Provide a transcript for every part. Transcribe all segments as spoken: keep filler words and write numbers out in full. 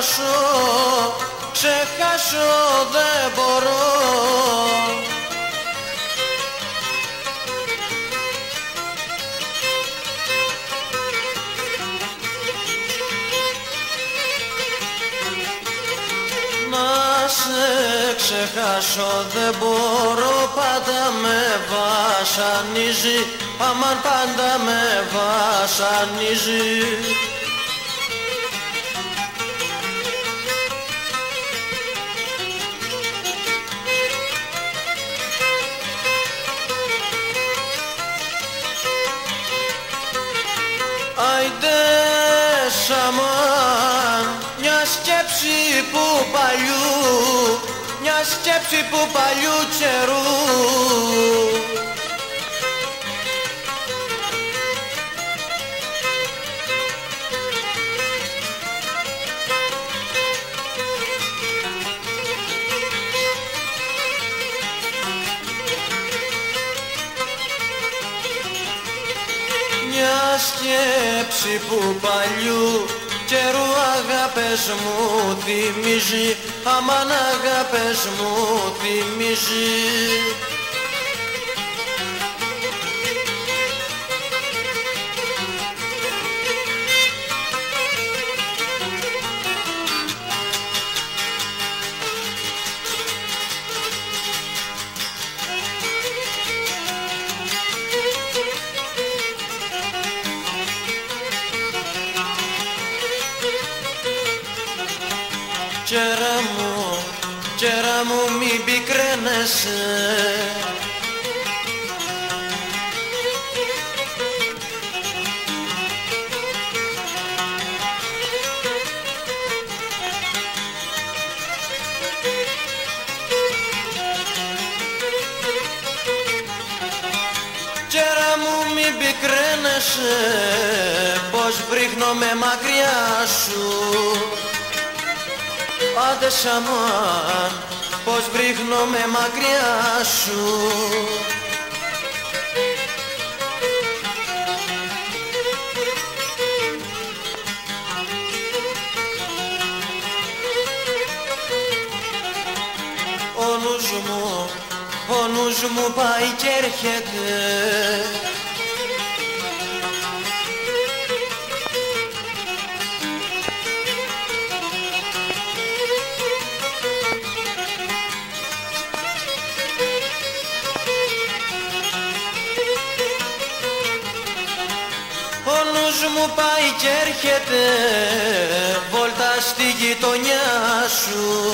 ξεχάσω, ξεχάσω δεν μπορώ. Να σε ξεχάσω δεν μπορώ, πάντα με βασανίζει, αμάν πάντα με βασανίζει. Άιντε σαμάν, μια σκέψη που παλιού, μια σκέψη που παλιού καιρού. Μια σκέψη που παλιού καιρού αγάπες μου θυμίζει, αμάν αγάπες μου θυμίζει. Κέρα μου, κέρα μου μη πικραίνεσαι, κέρα μου μη πικραίνεσαι, πως βρίχνομαι μακριά σου. Άντε σαμάν, πως βρίχνομαι μακριά σου. Ο νους μου, ο νους μου πάει και έρχεται, ο νους μου πάει και έρχεται βόλτα στη γειτονιά σου.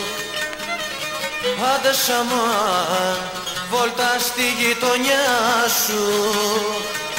Άντε σαμάν, βόλτα στη γειτονιά σου.